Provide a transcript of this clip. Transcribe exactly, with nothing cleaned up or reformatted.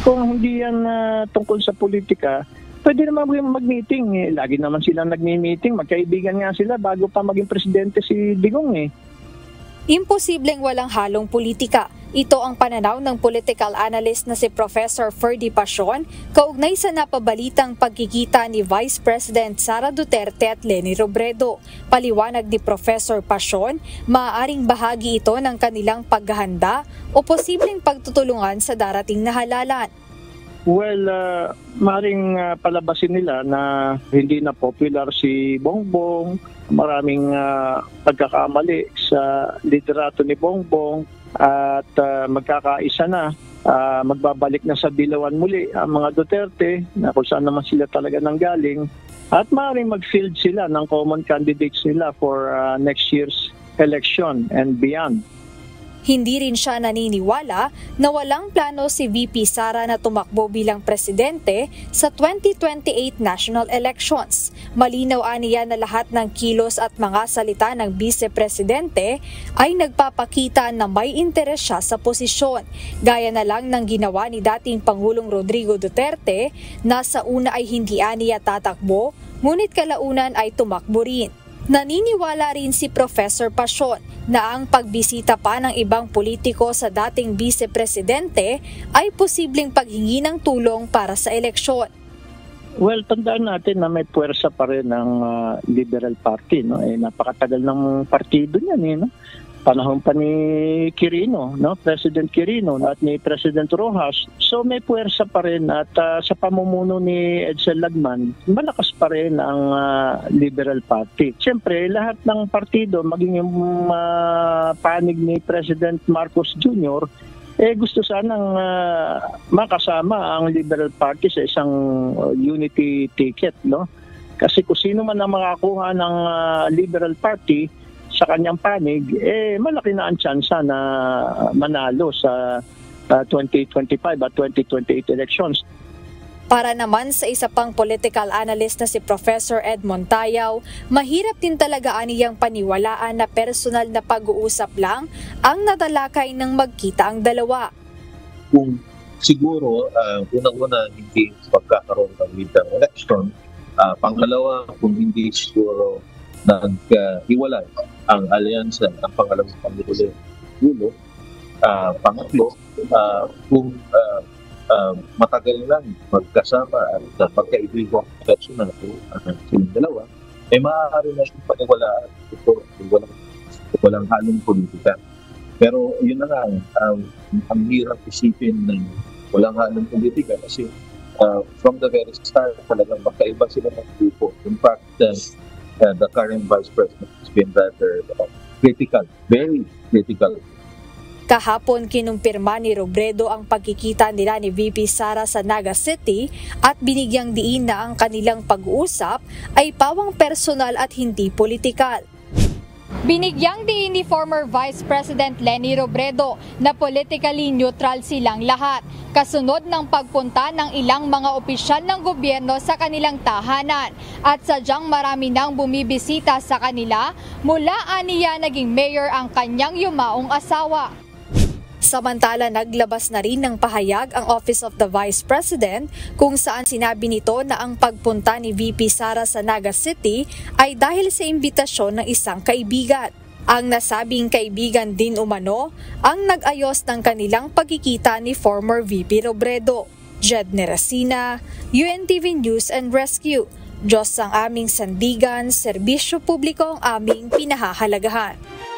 Kung hindi yan uh, tungkol sa politika, pwede naman mag-meeting. Eh. Lagi naman sila nagmi-meeting. Magkaibigan nga sila bago pa maging presidente si Digong eh. Imposibleng walang halong politika. Ito ang pananaw ng political analyst na si Professor Ferdy Pasion kaugnay sa napabalitang pagkikita ni Vice President Sara Duterte at Leni Robredo. Paliwanag ni Professor Pasion, maaaring bahagi ito ng kanilang paghahanda o posibleng pagtutulungan sa darating na halalan. Well, uh, maaaring uh, palabasin nila na hindi na popular si Bongbong, maraming uh, pagkakamali sa liderato ni Bongbong at uh, magkakaisa na, uh, magbabalik na sa dilawan muli ang mga Duterte na kung saan naman sila talaga nanggaling at maaaring mag-field sila ng common candidates nila for uh, next year's election and beyond. Hindi rin siya naniniwala na walang plano si V P Sara na tumakbo bilang presidente sa twenty twenty-eight national elections. Malinaw aniya na lahat ng kilos at mga salita ng vice-presidente ay nagpapakita na may interes siya sa posisyon. Gaya na lang ng ginawa ni dating Pangulong Rodrigo Duterte na sa una ay hindi aniya tatakbo, ngunit kalaunan ay tumakbo rin. Naniniwala rin si Professor Pasion na ang pagbisita pa ng ibang politiko sa dating vice-presidente ay posibleng paghingi ng tulong para sa eleksyon. Well, tandaan natin na may puwersa pa rin ng uh, Liberal Party. No? Eh, napakatagal ng partido niyan. Eh, no? Panahon pa ni Quirino, no? President Quirino at ni President Rojas. So may puwersa pa rin at uh, sa pamumuno ni Edsel Lagman, malakas pa rin ang uh, Liberal Party. Siyempre, lahat ng partido, maging yung uh, panig ni President Marcos Junior, eh gusto sanang uh, makasama ang Liberal Party sa isang uh, unity ticket, no? Kasi kung sino man ang makakuha ng uh, Liberal Party sa kanyang panig, eh malaki na ang tsansa na manalo sa uh, twenty twenty-five at twenty twenty-eight elections. Para naman sa isa pang political analyst na si Professor Ed Montayaw, mahirap din talaga aniyang paniwalaan na personal na pag-uusap lang ang natalakay ng magkita ang dalawa. Kung siguro, uh, unang-una hindi pagkakaroon ng midterm election, uh, pangalawa kung hindi siguro nag-iwalay uh, ang alyansa ng pangalawang Pangulo, uh, pangatlo, uh, kung uh, uh, matagal lang magkasama at uh, magkaibigan personal ang uh, silang dalawa, ay maaari na yung paniwalaan ito, walang, walang halong politika. Pero yun na nga, um, ang hirap isipin ng walang halong politika kasi uh, from the very start talagang magkaiba sila ng grupo. In fact, uh, Uh, the current Vice President has been rather uh, critical, very critical. Kahapon kinumpirma ni Robredo ang pagkikita nila ni V P Sara sa Naga City at binigyang diin na ang kanilang pag-uusap ay pawang personal at hindi politikal. Binigyang diin ni former Vice President Leni Robredo na politically neutral silang lahat, kasunod ng pagpunta ng ilang mga opisyal ng gobyerno sa kanilang tahanan at sadyang marami nang bumibisita sa kanila mula aniya naging mayor ang kanyang yumaong asawa. Samantala, naglabas na rin ng pahayag ang Office of the Vice President kung saan sinabi nito na ang pagpunta ni V P Sara sa Naga City ay dahil sa imbitasyon ng isang kaibigan. Ang nasabing kaibigan din umano ang nag-ayos ng kanilang pagkikita ni former V P Robredo. Jed Nerasina, U N T V News and Rescue. Diyos ang aming sandigan, serbisyo publiko ang aming pinahahalagahan.